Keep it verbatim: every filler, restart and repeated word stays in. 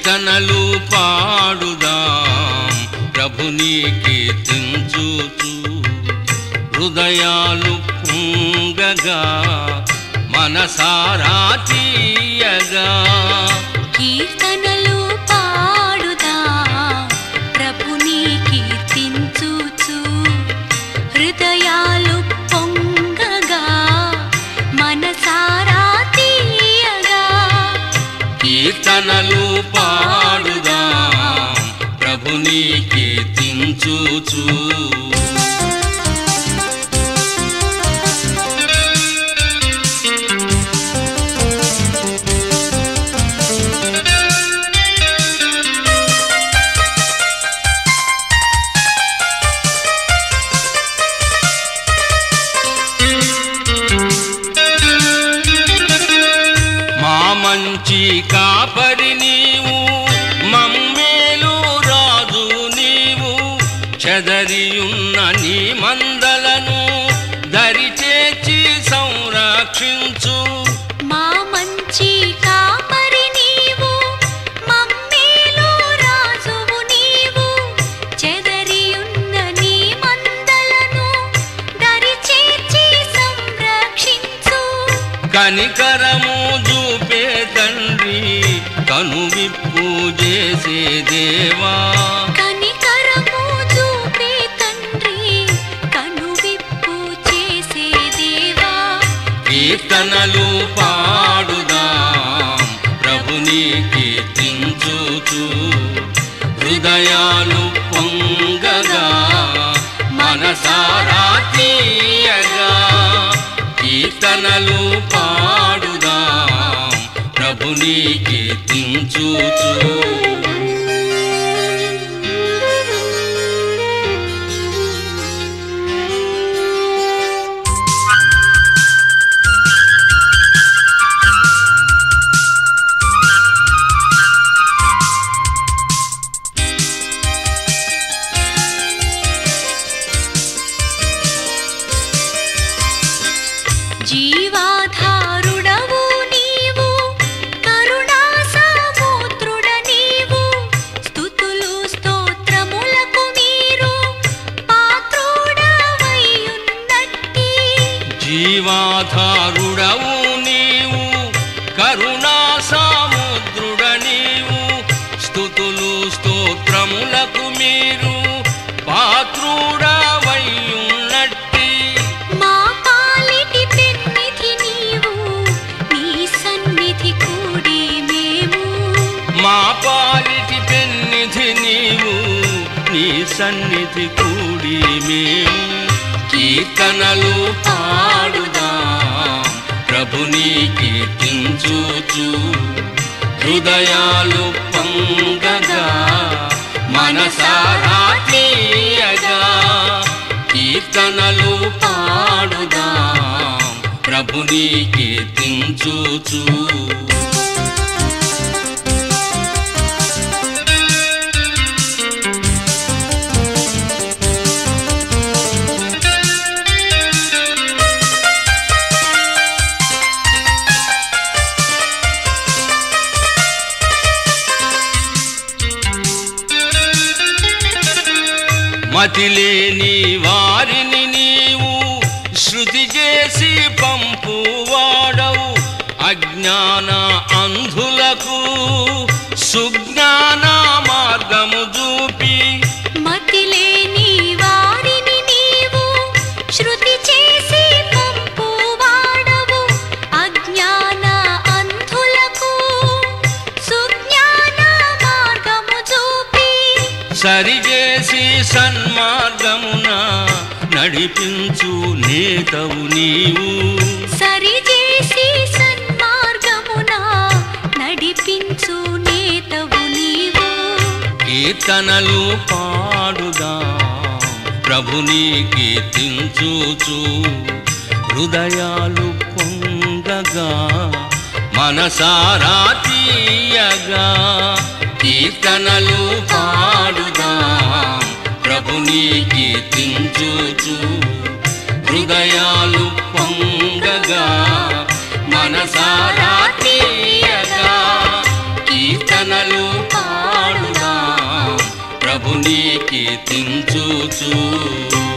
కీర్తనలు పాడుదాం ప్రభుని కీర్తించుచు హృదయాలు పొంగగా మనసారా తీయగా కీర్తనలు పాడుదాం ప్రభుని కీర్తించుచు హృదయాలు పొంగగా మనసారా తీయగా కీర్తనలు పాడుదాం ప్రభుని కీర్తించుచు మంచి కాపరి నీవు మమ్మేలు రాజు నీవు చెదరియున్న నీ మందలను దరిచేర్చి సంరక్షించు మా మంచి కాపరి నీవు మమ్మేలు రాజువు నీవు చెదరియున్న నీ మందలను దరిచేర్చి సంరక్షించు కనికరము చూపే తండ్రి కనువిప్పు చేసే దేవా కనికరము చూపే తండ్రి కనువిప్పు చేసే దేవా కీర్తనలు పాడుదాం ప్రభుని కీర్తించుచు హృదయాలు పొంగగా మనసారా తీయగా కీర్తనలు పాడుదాం ప్రభుని కీర్తించుచు జీవాధారుడవు నీవు కరుణా సముద్రుడ నీవు స్తుతులు స్తోత్రములకు మీరు పాత్రుడవైయున్నట్టి జీవాధారుడవు నీవు కరుణా సముద్రుడ నీవు స్తుతులు స్తోత్రములకు మీరు పాత్రుడవైయున్నట్టి మా పాలిటి పెన్నిధి నీవు నీ సన్నిధి కూడి మేము మా పాలిటి పెన్నిధి నీవు నీ సన్నిధి కూడి మేము కీర్తనలు పాడుదాం ప్రభుని కీర్తించుచు హృదయాలు పొంగగా మనసారా తీయగా కీర్తనలు పాడుదాం ప్రభుని కీర్తించుచు మతిలేని వారిని నీవు శృతి చేసి పంపువాడవు అజ్ఞాన అంధులకు సుజ్ఞాన మార్గము చూపి మతిలేని వారిని నీవు శృతి చేసి పంపువాడవు అజ్ఞాన అంధులకు సుజ్ఞాన మార్గము చూపి సరిచేసి సన్మార్గమున నడిపించు నేతవు నీవు సరిచేసి సన్మార్గమున నడిపించు నేతవు నీవు కీర్తనలు పాడుదాం ప్రభుని కీర్తించుచు హృదయాలు పొంగగా మనసారా తీయగా కీర్తనలు పాడుదాం ప్రభుని కీర్తించుచు హృదయాలు పొంగగా మనసారా తీయగా కీర్తనలు ప్రభుని కీర్తించుచు